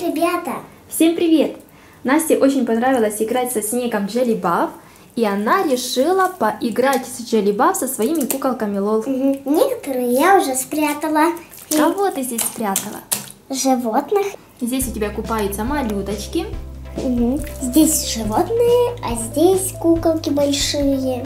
ребята! Всем привет! Насте очень понравилось играть со снегом Джеллибав, и она решила поиграть с Джеллибав со своими куколками Лол. Некоторые я уже спрятала. Кого ты здесь спрятала? Животных. Здесь у тебя купаются малюточки. Здесь животные, а здесь куколки большие.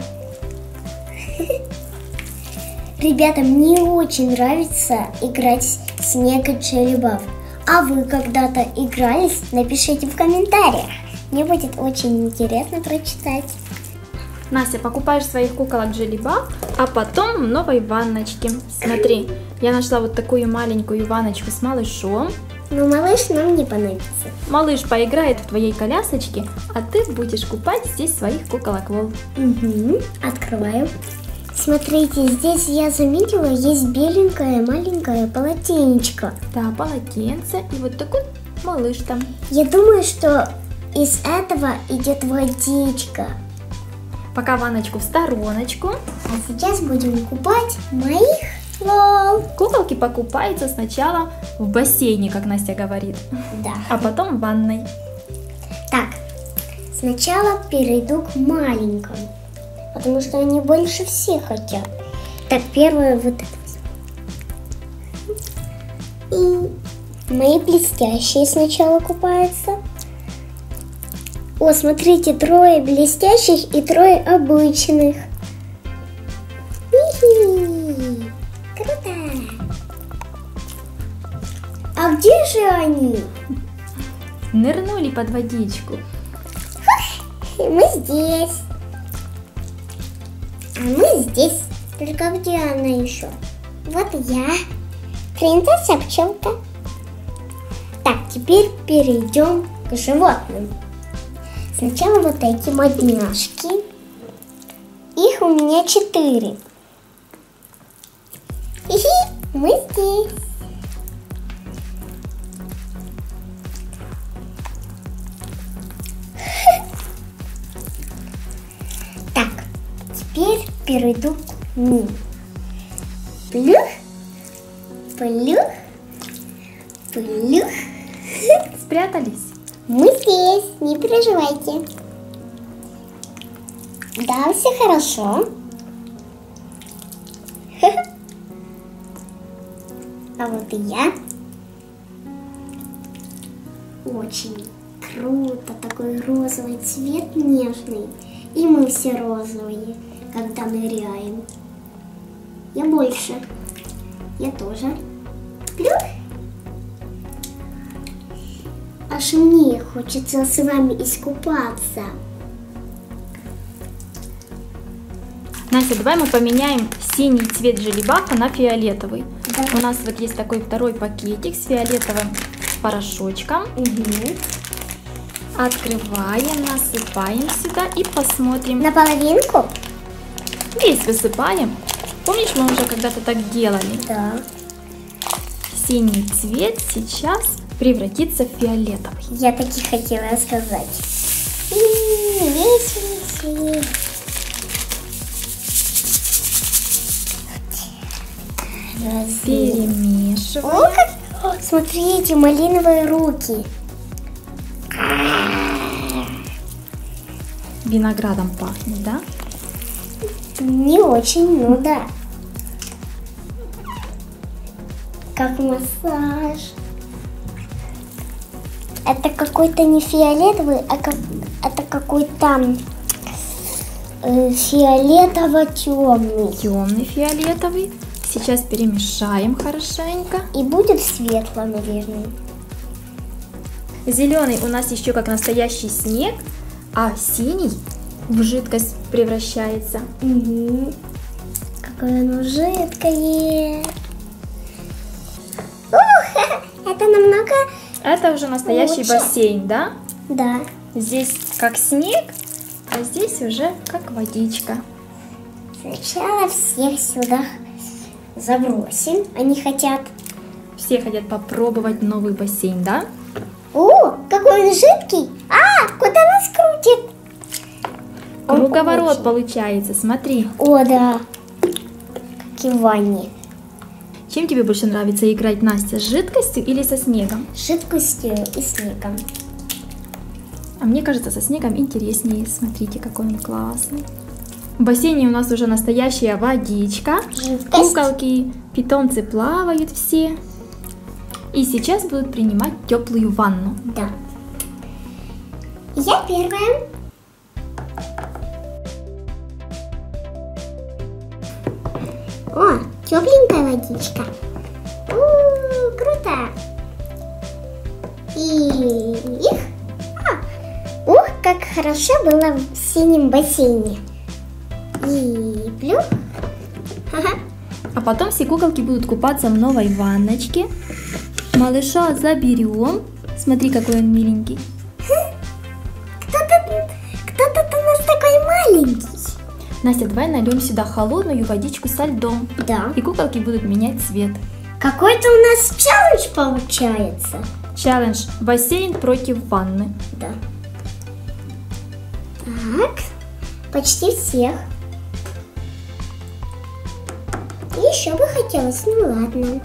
Ребята, мне очень нравится играть в снег и Джеллибав. А вы когда-то игрались? Напишите в комментариях. Мне будет очень интересно прочитать. Настя, покупаешь своих куколок Джеллибав, а потом в новой ванночке. Смотри, я нашла вот такую маленькую ванночку с малышом. Но малыш нам не понадобится. Малыш поиграет в твоей колясочке, а ты будешь купать здесь своих куколок Лол. Открываю. Смотрите, здесь я заметила, есть беленькое маленькое полотенечко. Да, полотенце и вот такой малыш там. Я думаю, что из этого идет водичка. Пока ванночку в стороночку. А сейчас будем купать моих Лол. Куколки покупаются сначала в бассейне, как Настя говорит. Да. А потом в ванной. Так, сначала перейду к маленькому, потому что они больше всех хотят. Так, первое вот это. И мои блестящие сначала купаются. О, смотрите, 3 блестящих и 3 обычных. Хи-хи. Круто! А где же они? Нырнули под водичку. Мы здесь. А мы здесь. Только где она еще? Вот я. Принцесса пчелка. Так, теперь перейдем к животным. Сначала вот эти модняшки. Их у меня 4. Хи-хи, мы здесь. Так, теперь перейду к ним. Плюх, плюх, плюх. Спрятались. Мы здесь, не переживайте. Да, все хорошо. А вот и я. Очень круто, такой розовый цвет нежный. И мы все розовые, когда ныряем. Я больше. Я тоже. Плюх. Аж мне хочется с вами искупаться. Настя, давай мы поменяем синий цвет Джеллибафа на фиолетовый. Да. У нас вот есть такой второй пакетик с фиолетовым порошочком. Открываем, насыпаем сюда и посмотрим. Наполовинку? Весь высыпаем. Помнишь, мы уже когда-то так делали? Да. Синий цвет сейчас превратится в фиолетовый. Я так и хотела сказать. Весь цвет. Перемешиваем. О, как... Смотрите, малиновые руки. Виноградом пахнет, да? Не очень, ну да. Как массаж. Это какой-то не фиолетовый, а это какой-то фиолетово-темный. Темный фиолетовый. Сейчас перемешаем хорошенько. И будет светло, наверное. Зеленый у нас еще как настоящий снег, а синий в жидкость превращается. Какое оно жидкое. Ух, это намного... Это уже настоящий лучше. бассейн, да? Да. Здесь как снег, а здесь уже как водичка. Сначала всех сюда забросим. Они хотят... Все хотят попробовать новый бассейн, да? О, какой он жидкий. А, куда нас крутит? Он Круговорот очень. получается, смотри. О, да. Как и в ванне. Чем тебе больше нравится играть, Настя, с жидкостью или со снегом? С жидкостью и снегом. А мне кажется, со снегом интереснее. Смотрите, какой он классный. В бассейне у нас уже настоящая водичка. Жидкость. Куколки, питомцы плавают все. И сейчас будут принимать теплую ванну. Да. Я первая. О, тепленькая водичка. Круто. И их. Ух, как хорошо было в синем бассейне. И плюх. Ага. А потом все куколки будут купаться в новой ванночке. Малыша заберем. Смотри, какой он миленький. Кто-то у нас такой маленький. Настя, давай нальем сюда холодную водичку со льдом. Да. И куколки будут менять цвет. Какой-то у нас челлендж получается. Челлендж: бассейн против ванны. Да. Так. Почти всех. Еще бы хотелось, ну ладно.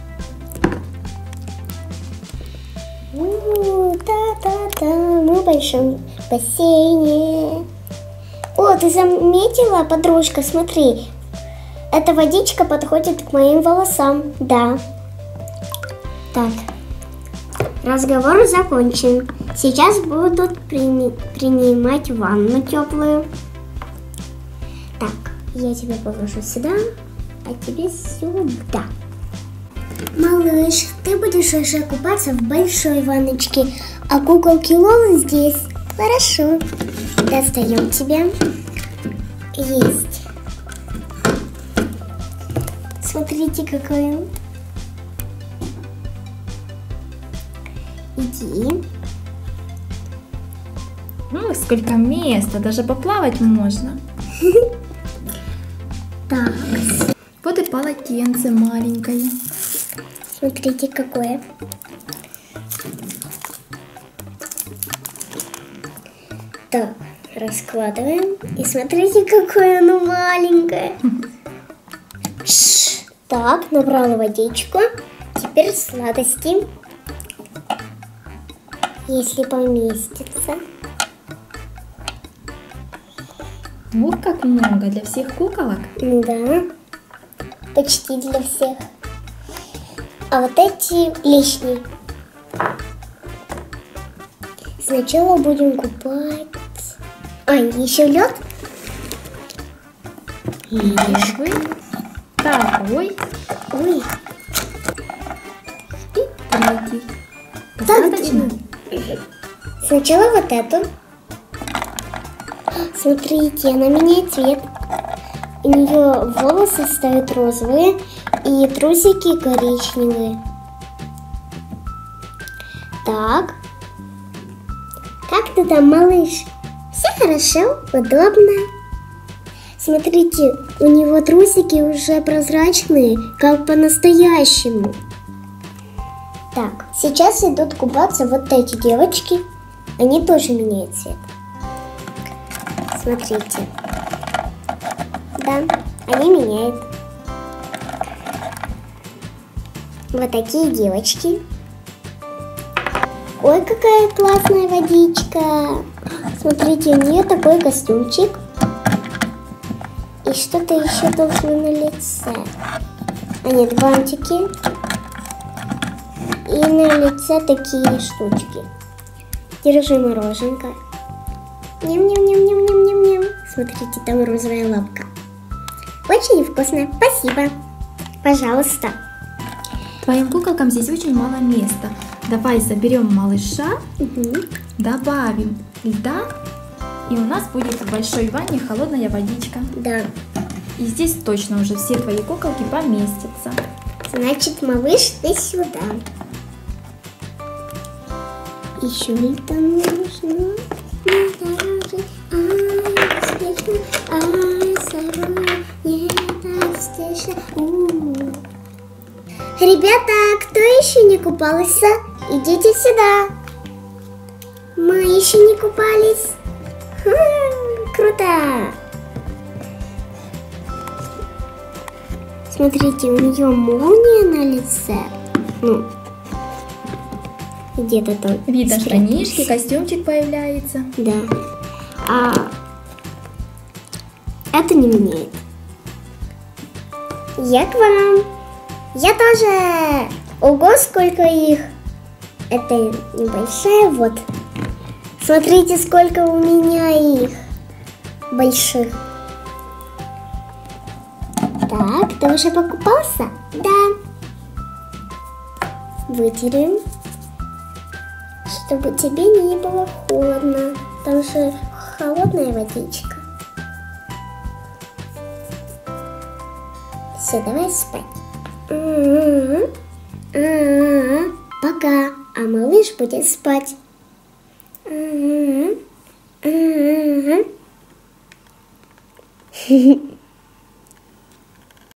Та-та-та, мы в большом бассейне. О, ты заметила, подружка, смотри. Эта водичка подходит к моим волосам. Да. Так. Разговор закончен. Сейчас будут принимать ванну теплую. Так, я тебя положу сюда, а тебе сюда. Малыш, ты будешь уже купаться в большой ванночке, а куколки Лолы здесь. Хорошо. Достаем тебя. Есть. Смотрите, какой он. Иди. Ну, сколько места, даже поплавать можно. Так. Вот и полотенце маленькое. Смотрите, какое. Так, раскладываем. И смотрите, какое оно маленькое. Так, набрала водичку. Теперь сладости. Если поместится. Ух, как много для всех куколок. Да, почти для всех. А вот эти лишние. Сначала будем купать. А, еще лед? Первый, второй Ой, и третий. Достаточно? сначала вот эту. Смотрите, она меняет цвет. У нее волосы стают розовые и трусики коричневые. Так. Как ты там, малыш? Все хорошо, удобно. Смотрите, у него трусики уже прозрачные, как по-настоящему. Так, сейчас идут купаться вот эти девочки. Они тоже меняют цвет. Смотрите. Да, они меняют. Вот такие девочки. Ой, какая классная водичка. Смотрите, у нее такой костюмчик. И что-то еще должно на лице. А нет, бантики. И на лице такие штучки. Держи мороженка. Ням-ням-ням-ням-ням-ням. Смотрите, там розовая лапка. Очень вкусно. Спасибо. Пожалуйста. Твоим куколкам здесь очень мало места. Давай заберем малыша, добавим льда, и у нас будет в большой ванне холодная водичка. Да. И здесь точно уже все твои куколки поместятся. Значит, малыш, ты сюда. Еще льда нужно. Ребята, кто еще не купался, идите сюда. Мы еще не купались. Круто. Смотрите, у нее молния на лице. Ну, где-то там. Видно штанишки, костюмчик появляется. Да. А это не меняет. Я к вам. Я тоже. Ого, сколько их. Это небольшая, вот. Смотрите, сколько у меня их. Больших. Так, ты уже покупался? Да. Вытерем, чтобы тебе не было холодно. Там же холодная водичка. Все, давай спать. Пока, а малыш будет спать.